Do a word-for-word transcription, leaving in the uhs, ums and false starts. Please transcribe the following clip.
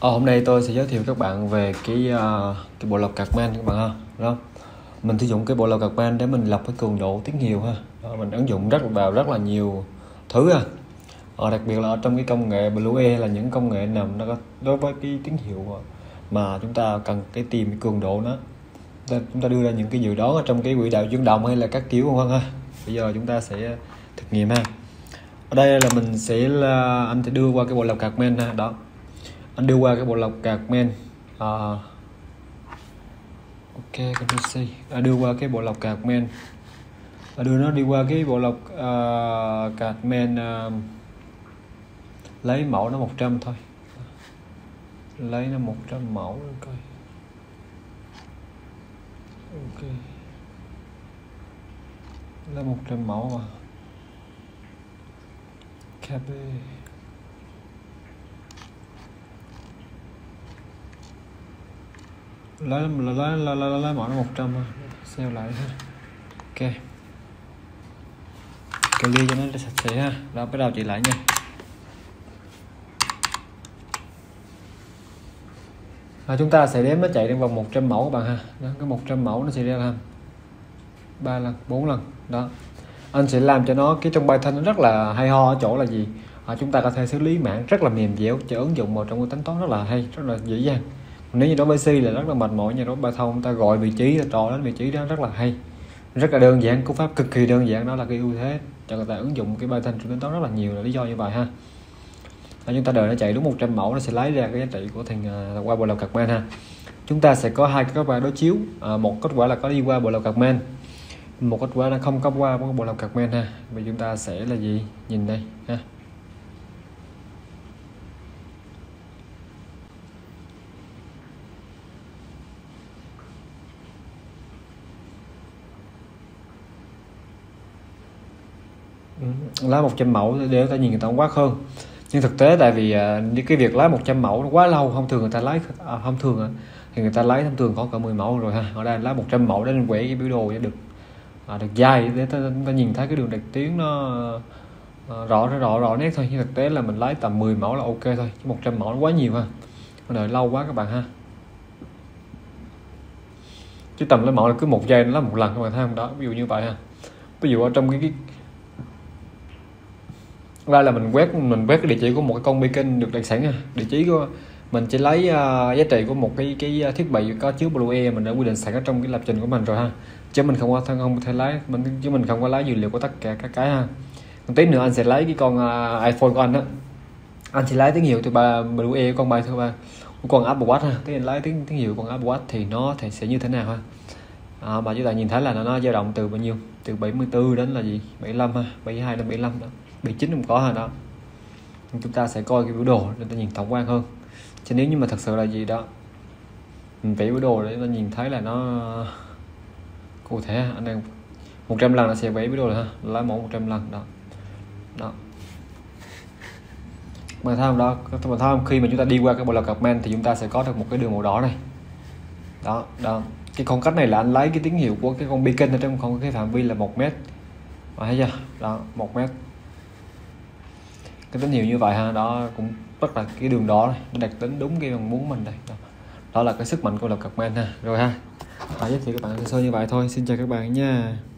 Ờ, hôm nay tôi sẽ giới thiệu các bạn về cái uh, cái bộ lọc Karman các bạn ha. Đó. Mình sử dụng cái bộ lọc Karman để mình lọc cái cường độ tiếng hiệu ha. Đó, mình ứng dụng rất là vào rất là nhiều thứ ha. Ờ, đặc biệt là ở trong cái công nghệ Blue E là những công nghệ nằm nó có đối với cái tiếng hiệu mà chúng ta cần cái tìm cái cường độ nó. Chúng ta đưa ra những cái dự đoán ở trong cái quỹ đạo chuyển động hay là các kiểu vân ha. Bây giờ chúng ta sẽ thực nghiệm ha. Ở đây là mình sẽ là anh sẽ đưa qua cái bộ lọc Karman ha. Đó. Anh đưa qua cái bộ lọc Karman à, ok Ctrl C à, đưa qua cái bộ lọc Karman à, đưa nó đi qua cái bộ lọc uh, Karman uh, lấy mẫu nó một trăm thôi, lấy nó một trăm mẫu coi. Ok, lấy một trăm mẫu mà kb lấy lấy lấy lấy, lấy, lấy mẫu nó một trăm thôi, save lại ha. Ok, clear cho nó sạch sẽ ha. Đó, bắt đầu chị lại nha. À, chúng ta sẽ đếm nó chạy trong vòng một trăm mẫu các bạn ha. Đó, cái một trăm mẫu nó sẽ ra làm ba lần, bốn lần. Đó, anh sẽ làm cho nó cái trong Python nó rất là hay ho ở chỗ là gì? À, chúng ta có thể xử lý mạng rất là mềm dẻo, cho ứng dụng vào trong cái tính toán rất là hay, rất là dễ dàng. Nếu như đối với C là rất là mệt mỏi, như đối với Python ta gọi vị trí là trò đến vị trí đó rất là hay, rất là đơn giản, cú pháp cực kỳ đơn giản, đó là cái ưu thế cho người ta ứng dụng cái Python trong tính toán rất là nhiều, là lý do như vậy ha. Đó, chúng ta đợi nó chạy đúng một trăm mẫu nó sẽ lấy ra cái giá trị của thằng uh, qua bộ lọc Karman ha. Chúng ta sẽ có hai cái kết quả đối chiếu, à, một kết quả là có đi qua bộ lọc Karman, một kết quả là không có qua bộ lọc Karman ha. Vậy chúng ta sẽ là gì, nhìn đây ha. Lá một trăm mẫu để ta nhìn người ta quá hơn, nhưng thực tế tại vì uh, cái việc lái một trăm mẫu nó quá lâu, thông thường người ta lái à, thông thường thì người ta lấy thông thường có cỡ mười mẫu rồi ha. Ở đây lái một trăm mẫu để quẻ cái biểu đồ để được à, được dài để ta, ta nhìn thấy cái đường đặc tuyến nó à, rõ rõ rõ nét thôi, nhưng thực tế là mình lái tầm mười mẫu là ok thôi, chứ một trăm mẫu nó quá nhiều ha, đợi lâu quá các bạn ha. Chứ tầm lấy mẫu là cứ một giây nó lái một lần các bạn thấy không? Đó, ví dụ như vậy ha. Ví dụ ở trong cái, cái đây là mình quét mình quét cái địa chỉ của một cái con beacon được đặt sẵn ha. Địa chỉ của mình chỉ lấy uh, giá trị của một cái cái thiết bị có chứa Blue E mình đã quy định sẵn ở trong cái lập trình của mình rồi ha, chứ mình không có không thể lấy mình chứ mình không có lấy dữ liệu của tất cả các cái ha. Một tí nữa anh sẽ lấy cái con uh, iPhone của anh đó, anh sẽ lấy tiếng hiệu từ ba Blue E con bài thứ ba con Apple Watch ha. Tiếng anh lấy tiếng tiếng hiệu con Apple Watch thì nó thì sẽ như thế nào ha. À, mà chúng ta nhìn thấy là nó, nó dao động từ bao nhiêu, từ bảy mươi tư đến là gì bảy mươi lăm ha, bảy mươi hai đến bảy mươi lăm đó, bảy mươi chín không có ha. Đó, chúng ta sẽ coi cái biểu đồ để ta nhìn tổng quan hơn, chứ nếu như mà thật sự là gì đó mình vẽ biểu đồ để ta nhìn thấy là nó cụ thể. Anh đang một trăm lần nó sẽ vẽ biểu đồ ha, lấy mẫu một trăm lần đó. Đó, mà thấy không? Đó, mà thấy không? Khi mà chúng ta đi qua cái bộ lọc Karman thì chúng ta sẽ có được một cái đường màu đỏ này. Đó, đó, cái khoảng cách này là anh lấy cái tín hiệu của cái con beacon ở trong không cái phạm vi là một mét, thấy chưa? Đó, một mét, cái tín hiệu như vậy ha. Đó cũng rất là cái đường đỏ này, nó đạt tính đúng cái mong muốn mình đây. Đó, đó là cái sức mạnh của lọc Karman ha. Rồi ha, à, giới thiệu các bạn sơ như vậy thôi. Xin chào các bạn nha.